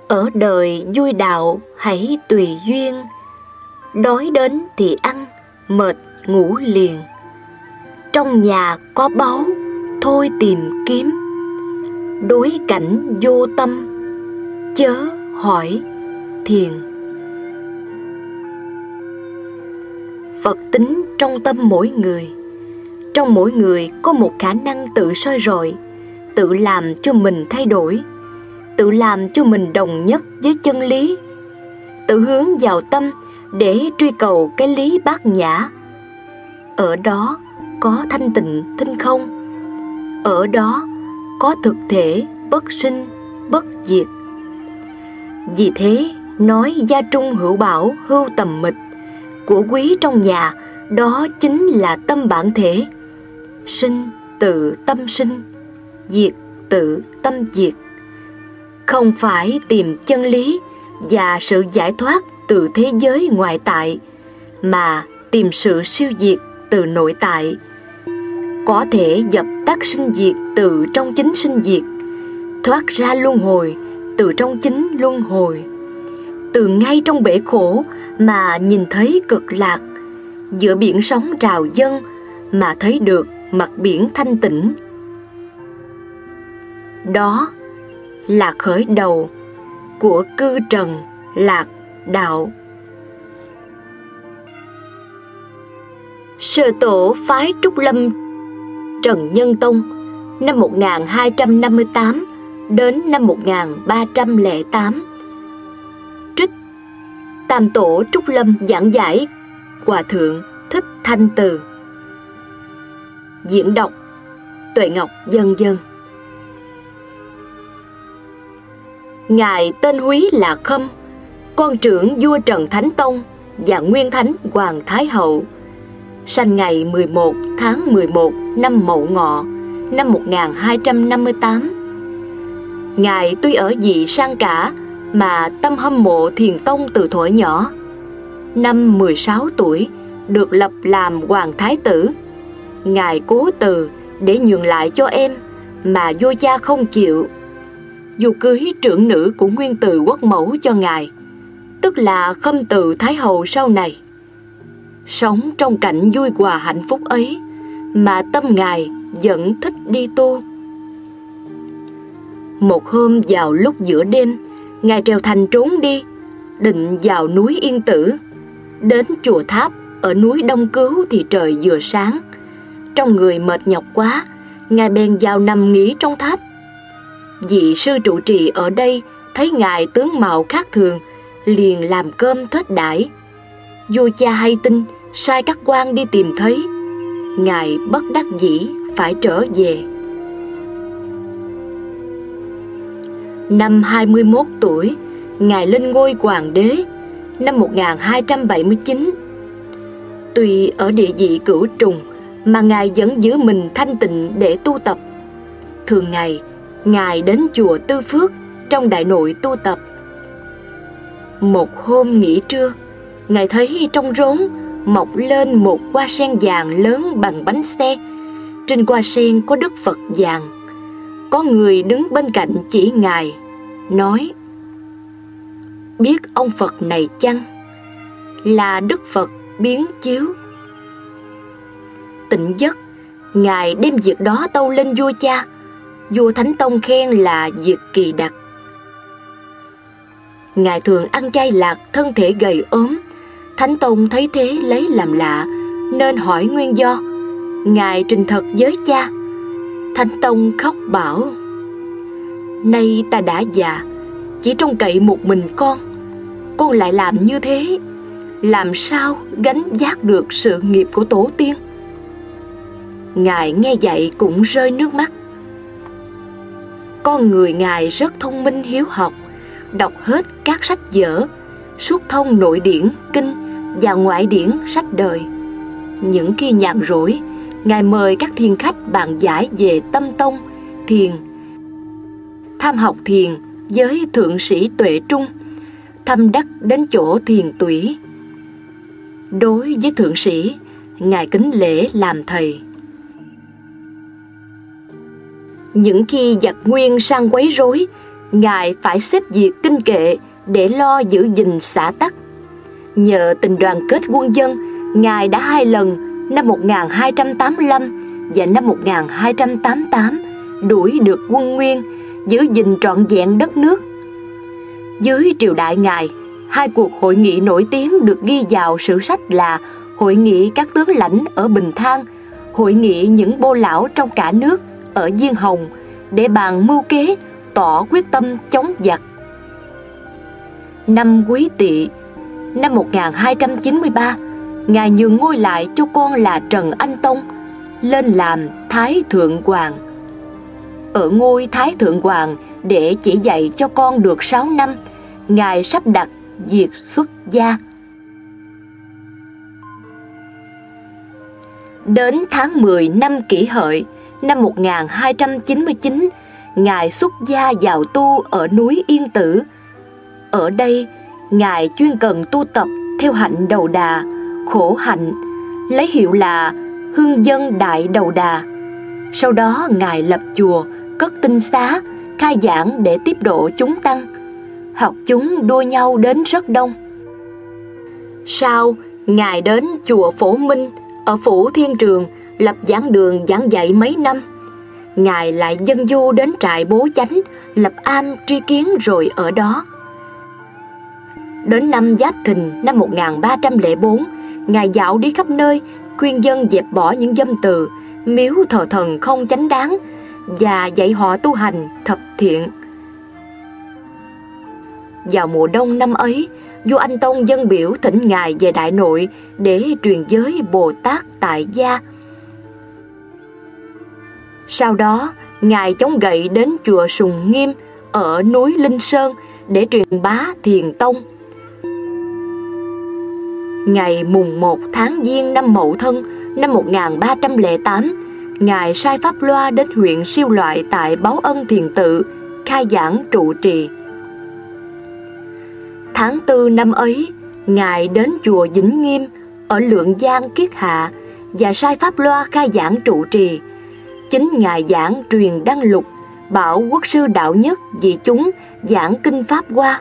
Ở đời vui đạo hãy tùy duyên, đói đến thì ăn, mệt ngủ liền. Trong nhà có báu, thôi tìm kiếm, đối cảnh vô tâm, chớ hỏi thiền. Phật tính trong tâm mỗi người. Trong mỗi người có một khả năng tự soi rọi, tự làm cho mình thay đổi, tự làm cho mình đồng nhất với chân lý, tự hướng vào tâm để truy cầu cái lý bát nhã. Ở đó có thanh tịnh thinh không, ở đó có thực thể bất sinh bất diệt. Vì thế nói gia trung hữu bảo hưu tầm mịch, của quý trong nhà đó chính là tâm bản thể. Sinh tự tâm sinh, diệt tự tâm diệt. Không phải tìm chân lý và sự giải thoát từ thế giới ngoại tại, mà tìm sự siêu diệt từ nội tại. Có thể dập tắt sinh diệt từ trong chính sinh diệt, thoát ra luân hồi từ trong chính luân hồi. Từ ngay trong bể khổ mà nhìn thấy cực lạc, giữa biển sóng trào dâng mà thấy được mặt biển thanh tĩnh. Đó là khởi đầu của cư trần lạc đạo. Sơ tổ phái Trúc Lâm Trần Nhân Tông năm 1258 đến năm 1308. Trích Tam Tổ Trúc Lâm giảng giải Hòa Thượng Thích Thanh Từ. Diễn đọc Tuệ Ngọc Dân Dân. Ngài tên húy là Khâm, con trưởng vua Trần Thánh Tông và Nguyên Thánh Hoàng Thái Hậu, sanh ngày 11 tháng 11 năm Mậu Ngọ năm 1258. Ngài tuy ở vị sang cả mà tâm hâm mộ Thiền Tông từ thuở nhỏ. Năm 16 tuổi được lập làm Hoàng Thái Tử. Ngài cố từ để nhường lại cho em, mà vua cha không chịu. Vua cưới trưởng nữ của Nguyên Từ Quốc Mẫu cho Ngài, tức là Khâm Từ Thái Hậu sau này. Sống trong cảnh vui hòa hạnh phúc ấy mà tâm Ngài vẫn thích đi tu. Một hôm vào lúc giữa đêm, Ngài trèo thành trốn đi, định vào núi Yên Tử. Đến chùa Tháp ở núi Đông Cứu thì trời vừa sáng. Trong người mệt nhọc quá, Ngài bèn vào nằm nghỉ trong tháp. Vị sư trụ trì ở đây thấy Ngài tướng mạo khác thường, liền làm cơm thết đãi. Vua cha hay tin, sai các quan đi tìm thấy. Ngài bất đắc dĩ phải trở về. Năm 21 tuổi, Ngài lên ngôi hoàng đế năm 1279. Tuy ở địa vị cửu trùng mà Ngài vẫn giữ mình thanh tịnh để tu tập. Thường ngày, Ngài đến chùa Tư Phước trong Đại Nội tu tập. Một hôm nghỉ trưa, Ngài thấy trong rốn mọc lên một hoa sen vàng lớn bằng bánh xe. Trên hoa sen có Đức Phật vàng. Có người đứng bên cạnh chỉ Ngài, nói: biết ông Phật này chăng? Là Đức Phật biến chiếu. Tỉnh giấc, Ngài đem việc đó tâu lên vua cha. Vua Thánh Tông khen là việc kỳ đặc. Ngài thường ăn chay lạc, thân thể gầy ốm. Thánh Tông thấy thế lấy làm lạ, nên hỏi nguyên do. Ngài trình thật với cha. Thánh Tông khóc bảo: nay ta đã già, chỉ trông cậy một mình con lại làm như thế, làm sao gánh vác được sự nghiệp của tổ tiên? Ngài nghe vậy cũng rơi nước mắt. Con người Ngài rất thông minh hiếu học, đọc hết các sách vở, suốt thông nội điển, kinh và ngoại điển sách đời. Những khi nhàn rỗi, Ngài mời các thiền khách bàn giải về tâm tông, thiền, tham học thiền với thượng sĩ Tuệ Trung, thâm đắc đến chỗ thiền tủy. Đối với thượng sĩ, Ngài kính lễ làm thầy. Những khi giặc Nguyên sang quấy rối, Ngài phải xếp việc kinh kệ để lo giữ gìn xã tắc. Nhờ tình đoàn kết quân dân, Ngài đã 2 lần, năm 1285 và năm 1288, đuổi được quân Nguyên, giữ gìn trọn vẹn đất nước. Dưới triều đại Ngài, 2 cuộc hội nghị nổi tiếng được ghi vào sử sách là Hội nghị các tướng lãnh ở Bình Thang, Hội nghị những bô lão trong cả nước ở Diên Hồng, để bàn mưu kế, tỏ quyết tâm chống giặc. Năm Quý Tỵ, năm 1293, Ngài nhường ngôi lại cho con là Trần Anh Tông, lên làm Thái Thượng Hoàng. Ở ngôi Thái Thượng Hoàng, để chỉ dạy cho con được 6 năm, Ngài sắp đặt việc xuất gia. Đến tháng 10 năm Kỷ Hợi, năm 1299, Ngài xuất gia vào tu ở núi Yên Tử. Ở đây, Ngài chuyên cần tu tập theo hạnh Đầu Đà, khổ hạnh, lấy hiệu là Hương Dân Đại Đầu Đà. Sau đó Ngài lập chùa, cất tinh xá, khai giảng để tiếp độ chúng tăng. Học chúng đua nhau đến rất đông. Sau, Ngài đến chùa Phổ Minh ở Phủ Thiên Trường, lập giảng đường giảng dạy mấy năm. Ngài lại dân du đến trại Bố Chánh, lập am tri kiến rồi ở đó. Đến năm Giáp Thìn năm 1304, Ngài dạo đi khắp nơi, khuyên dân dẹp bỏ những dâm từ, miếu thờ thần không chánh đáng, và dạy họ tu hành thập thiện. Vào mùa đông năm ấy, vua Anh Tông dâng biểu thỉnh Ngài về Đại Nội để truyền giới Bồ Tát tại gia. Sau đó, Ngài chống gậy đến chùa Sùng Nghiêm ở núi Linh Sơn để truyền bá Thiền Tông. Ngày mùng 1 tháng Giêng năm Mậu Thân năm 1308, Ngài sai pháp loa đến huyện Siêu Loại tại Báo Ân Thiền Tự, khai giảng trụ trì. Tháng 4 năm ấy, Ngài đến chùa Vĩnh Nghiêm ở Lượng Giang Kiết Hạ và sai pháp loa khai giảng trụ trì. Chính Ngài giảng truyền đăng lục, bảo quốc sư đạo nhất vì chúng giảng kinh Pháp Hoa.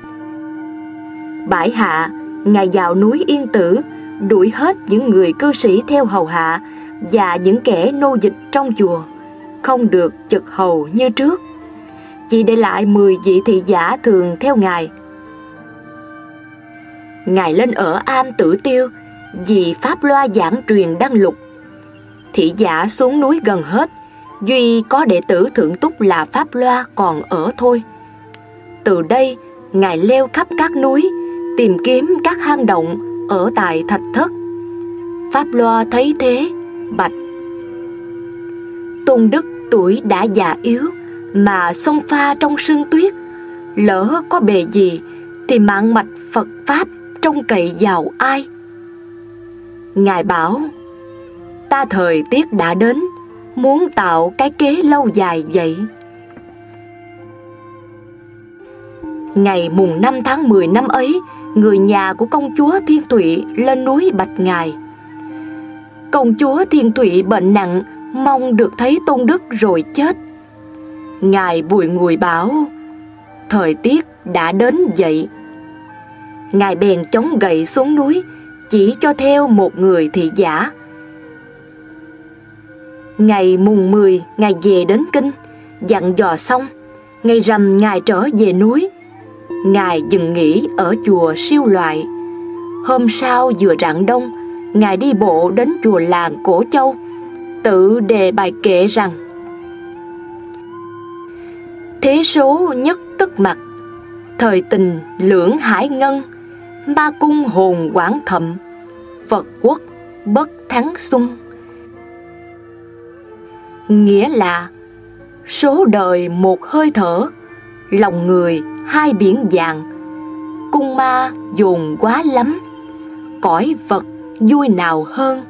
Bãi hạ, Ngài vào núi Yên Tử, đuổi hết những người cư sĩ theo hầu hạ và những kẻ nô dịch trong chùa, không được chực hầu như trước. Chỉ để lại 10 vị thị giả thường theo Ngài. Ngài lên ở am Tử Tiêu vì pháp loa giảng truyền đăng lục. Thị giả xuống núi gần hết, duy có đệ tử Thượng Túc là pháp loa còn ở thôi. Từ đây, Ngài leo khắp các núi, tìm kiếm các hang động ở tại Thạch Thất. Pháp loa thấy thế, bạch: Tôn Đức tuổi đã già yếu, mà xông pha trong sương tuyết, lỡ có bề gì thì mạng mạch Phật Pháp trông cậy vào ai? Ngài bảo: Ta thời tiết đã đến, muốn tạo cái kế lâu dài vậy. Ngày mùng 5 tháng 10 năm ấy, người nhà của công chúa Thiên Thụy lên núi bạch Ngài. Công chúa Thiên Thụy bệnh nặng, mong được thấy Tôn Đức rồi chết. Ngài bùi ngùi bảo: Thời tiết đã đến vậy. Ngài bèn chống gậy xuống núi, chỉ cho theo một người thị giả. Ngày mùng 10, Ngài về đến Kinh, dặn dò xong, ngày rằm Ngài trở về núi. Ngài dừng nghỉ ở chùa Siêu Loại. Hôm sau vừa rạng đông, Ngài đi bộ đến chùa làng Cổ Châu, tự đề bài kệ rằng: Thế số nhất tức mặt, thời tình lưỡng hải ngân, ma cung hồn quảng thậm, Phật quốc bất thắng xuân. Nghĩa là số đời một hơi thở, lòng người hai biển vàng, cung ma dồn quá lắm, cõi vật vui nào hơn.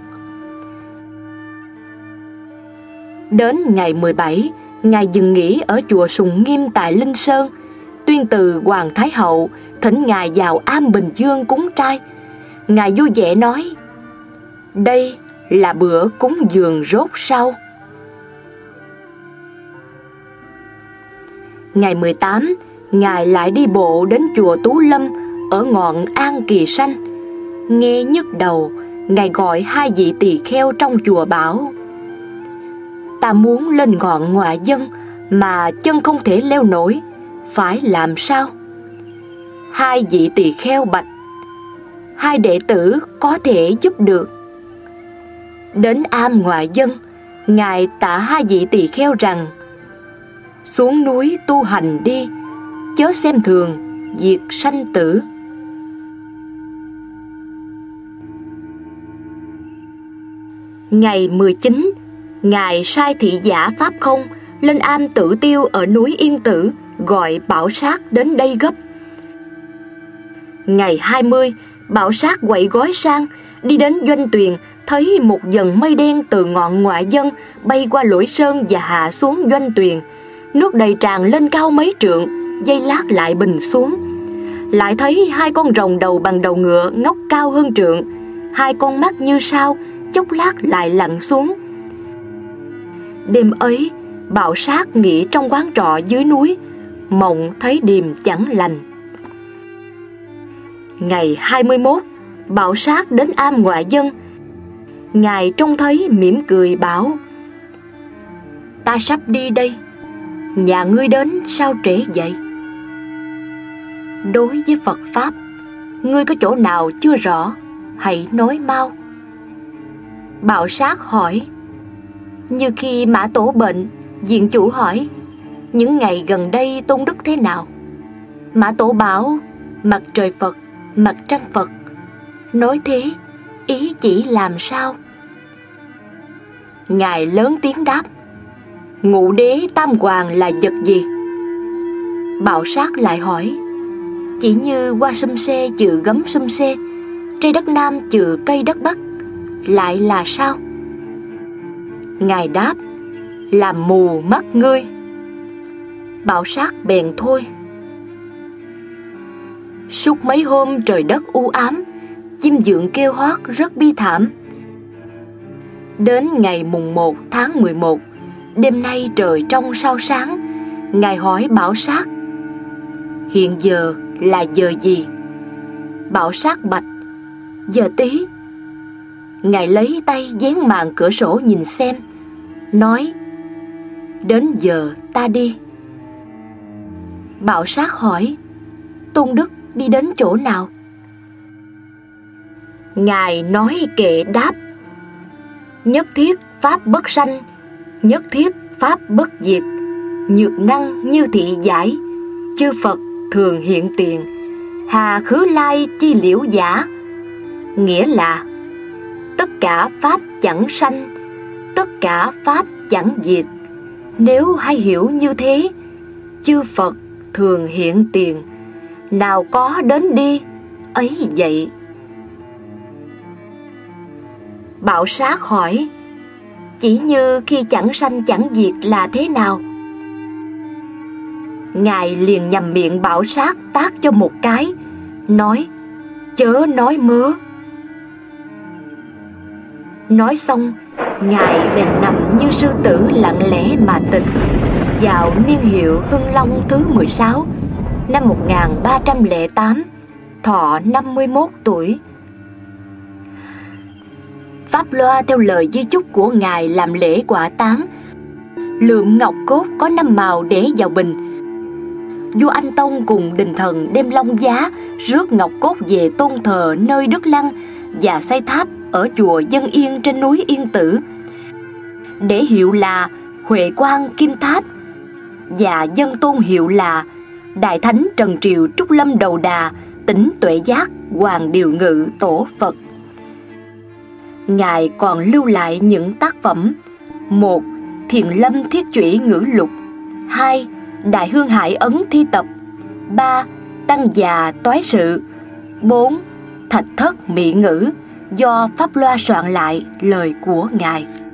Đến ngày 17, Ngài dừng nghỉ ở chùa Sùng Nghiêm tại Linh Sơn, tuyên từ Hoàng Thái Hậu thỉnh Ngài vào am Bình Dương cúng trai. Ngài vui vẻ nói: Đây là bữa cúng dường rốt rau. Ngày 18, Ngài lại đi bộ đến chùa Tú Lâm ở ngọn An Kỳ Xanh. Nghe nhức đầu, Ngài gọi 2 vị tỳ kheo trong chùa bảo: ta muốn lên ngọn Ngoại Dân mà chân không thể leo nổi, phải làm sao? 2 vị tỳ kheo bạch: 2 đệ tử có thể giúp được. Đến am Ngoại Dân, Ngài tạ 2 vị tỳ kheo rằng: xuống núi tu hành đi, chớ xem thường việc sanh tử. Ngày 19, Ngài sai thị giả Pháp Không lên am Tử Tiêu ở núi Yên Tử, gọi Bảo Sát đến đây gấp. Ngày 20, Bảo Sát quậy gói sang, đi đến Doanh Tuyền, thấy một dần mây đen từ ngọn Ngoại Dân bay qua Lỗi Sơn và hạ xuống Doanh Tuyền. Nước đầy tràn lên cao mấy trượng, giây lát lại bình xuống. Lại thấy 2 con rồng đầu bằng đầu ngựa ngóc cao hơn trượng, 2 con mắt như sao, chốc lát lại lặn xuống. Đêm ấy, Bảo Sát nghỉ trong quán trọ dưới núi, mộng thấy điềm chẳng lành. Ngày 21, Bảo Sát đến am Ngoại Dân. Ngài trông thấy mỉm cười bảo: ta sắp đi đây, nhà ngươi đến sao trễ vậy? Đối với Phật Pháp, ngươi có chỗ nào chưa rõ, hãy nói mau. Bảo Sát hỏi: như khi Mã Tổ bệnh, viện chủ hỏi: những ngày gần đây tôn đức thế nào? Mã Tổ bảo: mặt trời Phật, mặt trăng Phật. Nói thế, ý chỉ làm sao? Ngài lớn tiếng đáp: Ngũ đế tam hoàng là vật gì? Bảo Sát lại hỏi: chỉ như hoa sum xê chừ gấm sum xê, trái đất Nam chừ cây đất Bắc, lại là sao? Ngài đáp: làm mù mắt ngươi. Bảo Sát bèn thôi. Suốt mấy hôm trời đất u ám, chim dượng kêu hót rất bi thảm. Đến ngày mùng 1 tháng 11, đêm nay trời trong sao sáng, Ngài hỏi Bảo Sát: hiện giờ là giờ gì? Bảo Sát bạch: giờ tí. Ngài lấy tay dán màn cửa sổ nhìn xem, nói: đến giờ ta đi. Bảo Sát hỏi: tôn đức đi đến chỗ nào? Ngài nói kệ đáp: nhất thiết pháp bất sanh, nhất thiết pháp bất diệt, nhược năng như thị giải, chư Phật thường hiện tiền, hà khứ lai chi liễu giả. Nghĩa là tất cả pháp chẳng sanh, tất cả pháp chẳng diệt. Nếu hay hiểu như thế, chư Phật thường hiện tiền, nào có đến đi ấy vậy. Bảo Sát hỏi: chỉ như khi chẳng sanh chẳng diệt là thế nào? Ngài liền nhằm miệng Bảo Sát tát cho một cái, nói: chớ nói mớ. Nói xong, Ngài bèn nằm như sư tử lặng lẽ mà tịch. Vào niên hiệu Hưng Long thứ 16, năm 1308, thọ 51 tuổi. Pháp Loa theo lời di chúc của Ngài làm lễ quả táng. Lượm ngọc cốt có 5 màu để vào bình. Vua Anh Tông cùng đình thần đem long giá rước ngọc cốt về tôn thờ nơi Đức Lăng và xây tháp ở chùa Dân Yên trên núi Yên Tử, để hiệu là Huệ Quang Kim Tháp, và dân tôn hiệu là Đại Thánh Trần Triều Trúc Lâm Đầu Đà Tỉnh Tuệ Giác Hoàng Điều Ngự Tổ Phật. Ngài còn lưu lại những tác phẩm: 1. Thiền Lâm Thiết Chủy Ngữ Lục, 2. Đại Hương Hải Ấn Thi Tập, 3. Tăng Già Toái Sự, 4. Thạch Thất Mỹ Ngữ, do Pháp Loa soạn lại lời của Ngài.